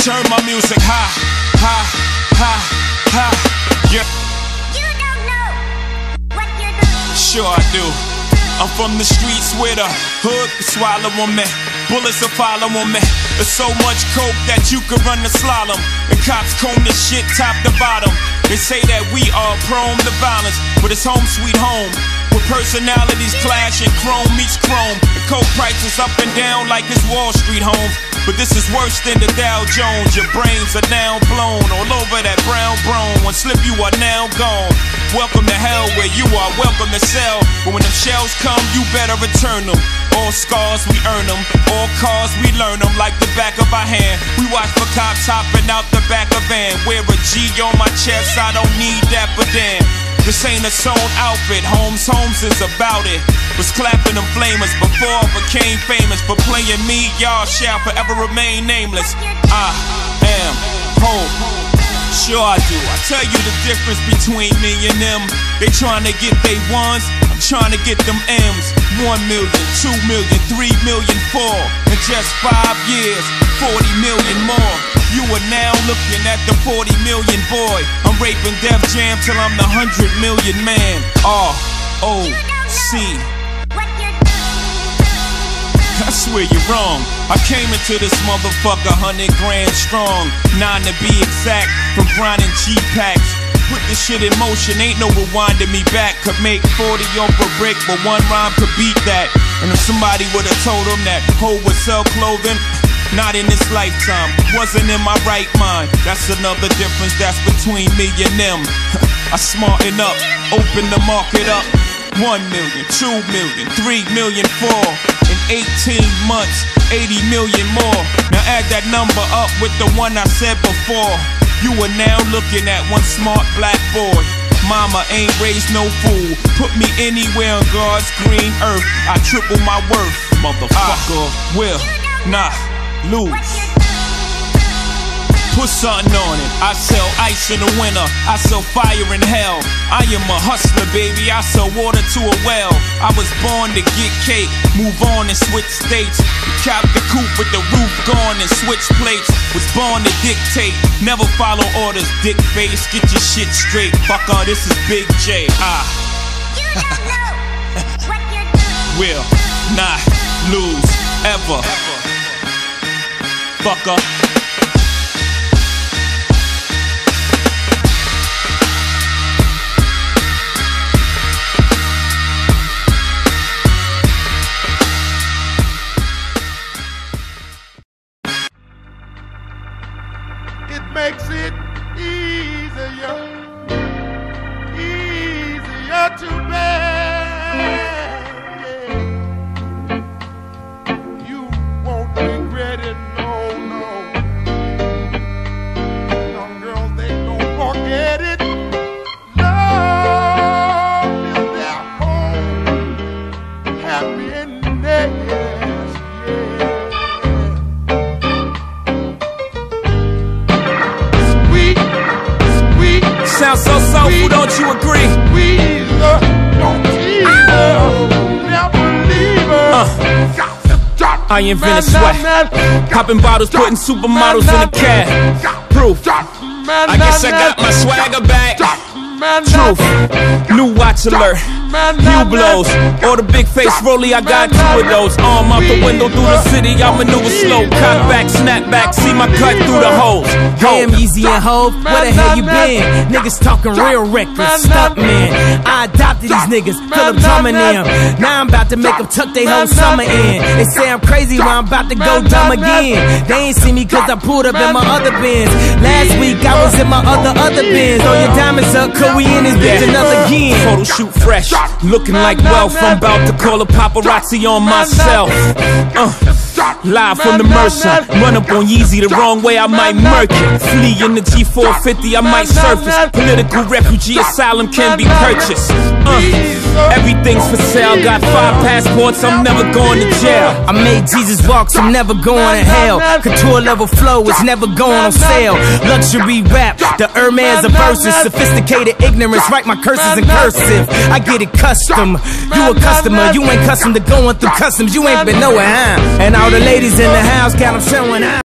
turn my music high, high, high, high. Yeah. You don't know what you're doing. Sure I do. I'm from the streets where the hood can swallow on me. Bullets will follow on me. There's so much coke that you could run the slalom. And cops comb this shit top to bottom. They say that we are prone to violence, but it's home sweet home, with personalities clashing, chrome meets chrome. The coke prices up and down like it's Wall Street home. But this is worse than the Dow Jones. Your brains are now blown all over that brown brone. One slip you are now gone. Welcome to hell where you are welcome to sell. But when them shells come, you better return them. All scars, we earn them. All cars, we learn them like the back of our hand. We watch for cops hopping out the back of van. Wear a G on my chest, I don't need that, but damn, this ain't a sewn outfit. Holmes is about it. Was clapping them flamers before I became famous. For playing me, y'all shall forever remain nameless. I am home. Sure I do. I tell you the difference between me and them. They trying to get they ones, I'm trying to get them M's. 1 million, 2 million, 3 million, 4. In just 5 years, 40 million more. You are now looking at the 40 million boy. I'm raping Def Jam till I'm the 100 million man. R.O.C. I swear you're wrong. I came into this motherfucker 100 grand strong. 9 to be exact, from grinding G-packs. Put this shit in motion, ain't no rewinding me back. Could make 40 off a brick, but one rhyme could beat that. And if somebody would've told them that hoe would sell clothing, not in this lifetime, wasn't in my right mind. That's another difference that's between me and them. I smarten up, open the market up. 1 million, 2 million, 3 million, 4. In 18 months, 80 million more. Now add that number up with the one I said before. You are now looking at one smart black boy. Mama ain't raised no fool. Put me anywhere on God's green earth, I triple my worth. Motherfucker, will not lose. Put something on it. I sell ice in the winter, I sell fire in hell. I am a hustler, baby, I sell water to a well. I was born to get cake, move on and switch states. Cop the coupe with the roof gone and switch plates. Was born to dictate, never follow orders, dick face. Get your shit straight, fucker, this is Big J. Will not lose, ever. Fucker. It makes it easier to bear. You won't regret it, no. Young girls, they don't forget it. Love is their home, happiness, Sounds so soulful, don't you agree? I invented sweat, popping bottles, putting supermodels in a cab. Proof, I guess I got my swagger back. Truth, new watch alert, new blows. Or the big face rollie, I got 2 of those. Arm out the window through the city, I maneuver slow. Cock back, snap back, see my cut through the holes. Damn, Yeezy and Hov, where the hell you been? Niggas talking real reckless, stunt man. I adopted these niggas, Philip drumming them. Now I'm about to make them tuck they whole summer in. They say I'm crazy, but I'm about to go dumb again. They ain't see me cause I pulled up in my other Benz. Last week I was in my other Benz. Throw your diamonds up, cause we in this bitch another again. Photo shoot fresh, looking like wealth. I'm about to call a paparazzi on myself. Live from the Mercer, run up on Yeezy the wrong way, I might murk it. Flee in the G450, I might surface. Political refugee asylum can be purchased. Everything's for sale, got 5 passports, I'm never going to jail. I made Jesus walk, so I'm never going to hell. Couture level flow is never going on sale. Luxury rap, the Hermes of verses. Sophisticated ignorance, write my curses in cursive. I get it custom, you a customer. You ain't custom to going through customs, you ain't been nowhere, huh? And all the ladies in the house got them showing out.